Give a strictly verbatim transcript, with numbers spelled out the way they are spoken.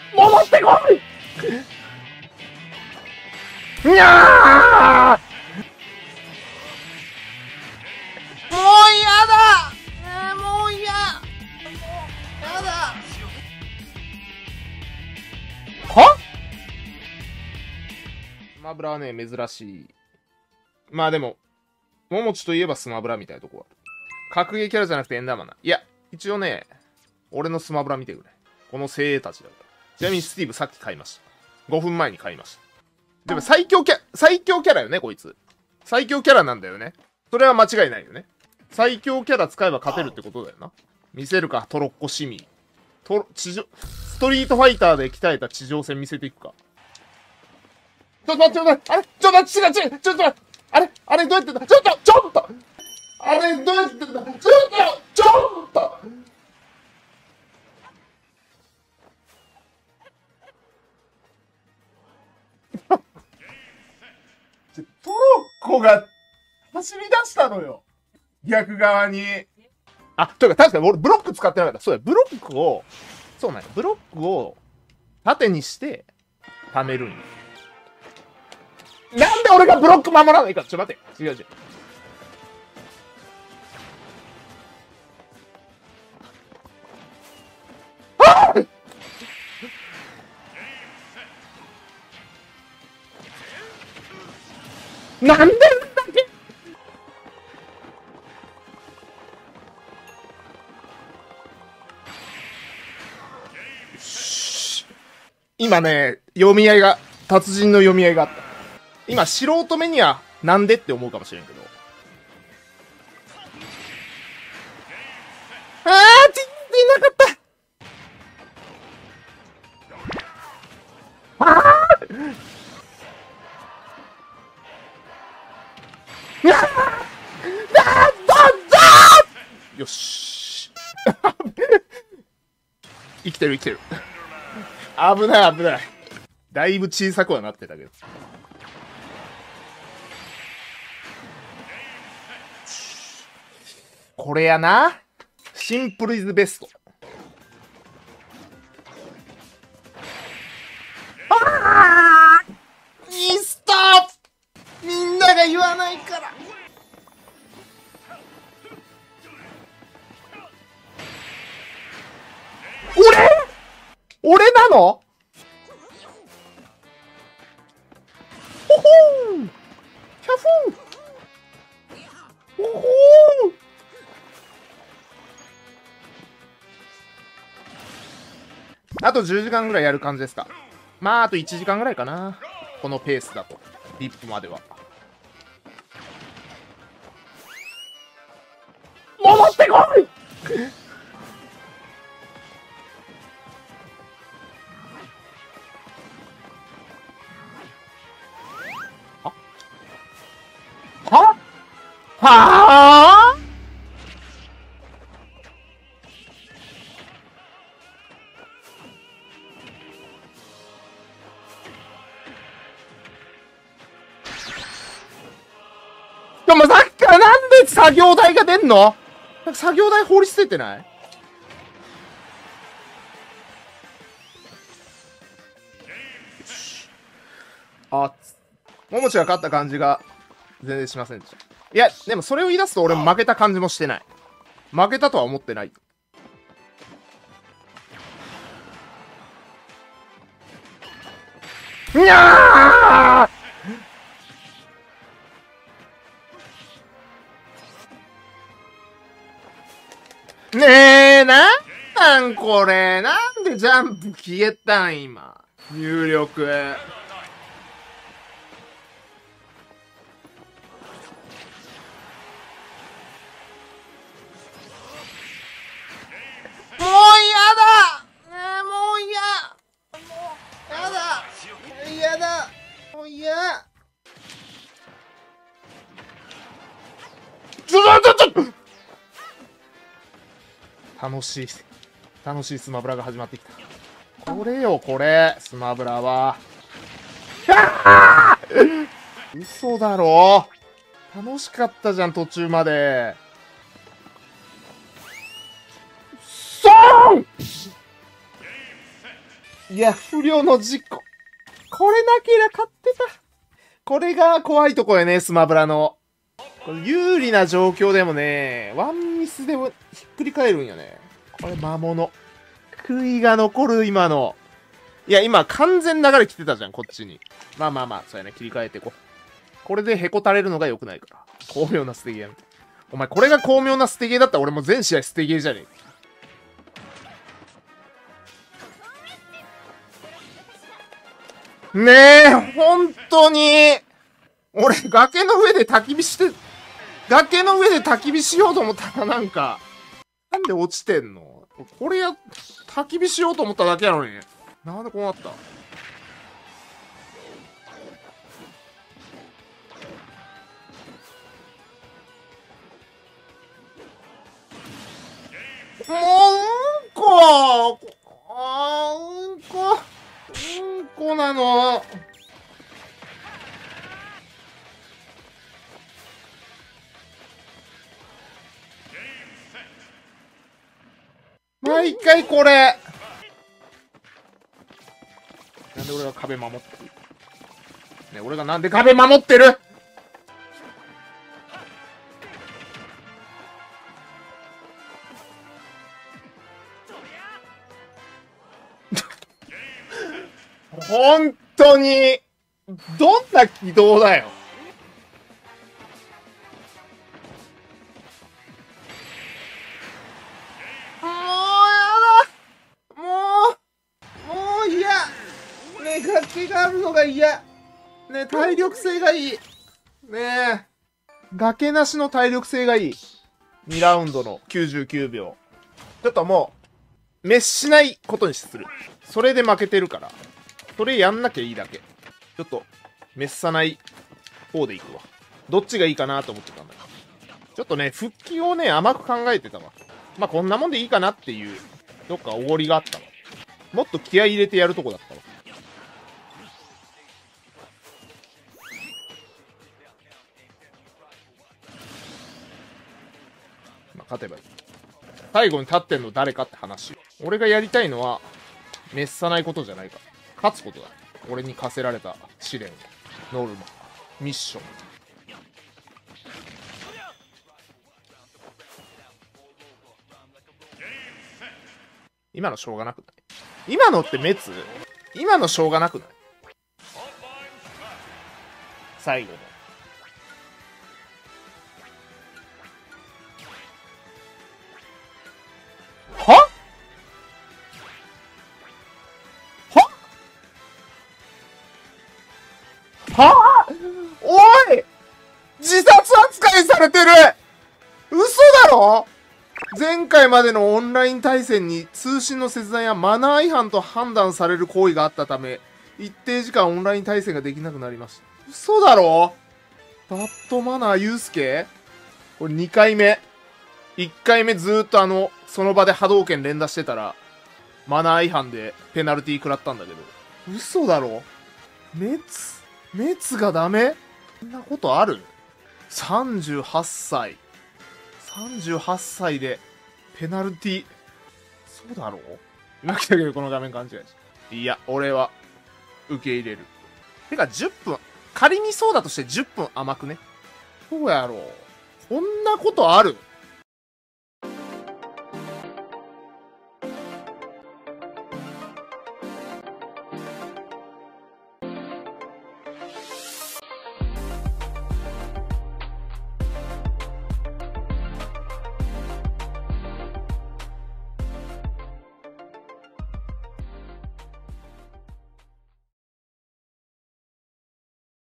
戻ってこい。にゃー、もうやだ、えー、もう嫌、やだ。はスマブラはね、珍しい。まあでも、ももちといえばスマブラみたいなとこはある。格ゲーキャラじゃなくてエンダーマンな。いや、一応ね、俺のスマブラ見てくれ。この精鋭たちだから。ちなみにスティーブさっき買いました。ごふんまえに買いました。でも最強キャ、最強キャラよね、こいつ。最強キャラなんだよね。それは間違いないよね。最強キャラ使えば勝てるってことだよな。見せるか、トロッコシミ。ト地上、ストリートファイターで鍛えた地上戦見せていくか。ちょっと待って、ちょっと待って、あれちょっと待って、違う違う、ちょっと待って、あれあれどうやってんだ、ちょっと、ちょっとあれどうやってんだ、ちょっと、ちょっとトロッコが走り出したのよ。逆側に。あ、というか確かに俺ブロック使ってなかった。そうだ、ブロックを、そうなんや、ブロックを縦にして貯めるんよ。なんで俺がブロック守らないか。ちょ、待って。違う違う。あっなんでだけ今ね、読み合いが、達人の読み合いがあった。今、素人目には、なんでって思うかもしれんけど。あー、ち、出なかった。あーうわーだーだーよし。生きてる生きてる。危ない危ない。だいぶ小さくはなってたけど。これやな。シンプルイズベスト。あーミスターみんなが言わないから。俺俺なの？ほほーキャフーほほーあとじゅうじかんぐらいやる感じですか。まあ、あといちじかんぐらいかな。このペースだと。リップまでは。戻ってこいははぁでもさっきからなんで作業台が出んの？作業台放り捨ててない？あ、ももちが勝った感じが全然しませんでした。いや、でもそれを言い出すと俺負けた感じもしてない。負けたとは思ってない。にゃーねえ、なんなんこれ。なんでジャンプ消えたん今。入力。もう嫌だ、えー、もう嫌もうやだ嫌だもう嫌ちょちょちょちょ楽しい楽しいスマブラが始まってきた。これよこれスマブラは。嘘だろ。楽しかったじゃん途中まで。そーんいや、不良の事故。これなけりゃ勝ってた。これが怖いとこやね、スマブラの。これ有利な状況でもね、ワンミスでもひっくり返るんよね。これ魔物。悔いが残る、今の。いや、今完全流れ来てたじゃん、こっちに。まあまあまあ、そうやね、切り替えていこう。これでへこたれるのが良くないから。巧妙な捨てゲーやめて。お前、これが巧妙な捨てゲーだったら俺も全試合捨てゲーじゃねえ。ねえ、本当に。俺、崖の上で焚き火して、崖の上で焚き火しようと思ったらなんか、なんで落ちてんの？これや、焚き火しようと思っただけやのに。なんでこうなった？もう、うんこあー、うんこ。うんこなの。毎回これ。なんで俺が壁守ってる？ね、俺がなんで壁守ってる？本当に、どんな軌道だよ。もうやだ。もう、もう嫌。ね、崖があるのが嫌。ね、体力性がいい。ねえ。崖なしの体力性がいい。にラウンドのきゅうじゅうきゅうびょう。ちょっともう、滅しないことにする。それで負けてるから。それやんなきゃいいだけ。ちょっと、滅さない方でいくわ。どっちがいいかなと思ってたんだけど。ちょっとね、復帰をね、甘く考えてたわ。まあ、こんなもんでいいかなっていう、どっかおごりがあったわ。もっと気合い入れてやるとこだったわ。まあ、勝てばいい。最後に立ってんの誰かって話。俺がやりたいのは、滅さないことじゃないから。勝つことだ。俺に課せられた試練、ノルマ、ミッション。今のしょうがなくない？今のって滅？今のしょうがなくない？最後の。は？は？は？おい！自殺扱いされてる！嘘だろ？前回までのオンライン対戦に通信の切断やマナー違反と判断される行為があったため、一定時間オンライン対戦ができなくなりました。嘘だろ？バッドマナーユースケ？これにかいめ。いっかいめずーっとあの、その場で波動拳連打してたら、マナー違反でペナルティー食らったんだけど。嘘だろ？滅、滅がダメ？そんなことある？ さんじゅうはっさい。さんじゅうはっさいで、ペナルティ。そうだろう？今来たけどこの画面勘違いし。いや、俺は、受け入れる。てかじゅっぷん、仮にそうだとしてじゅっぷん甘くね？どうやろう？こんなことある？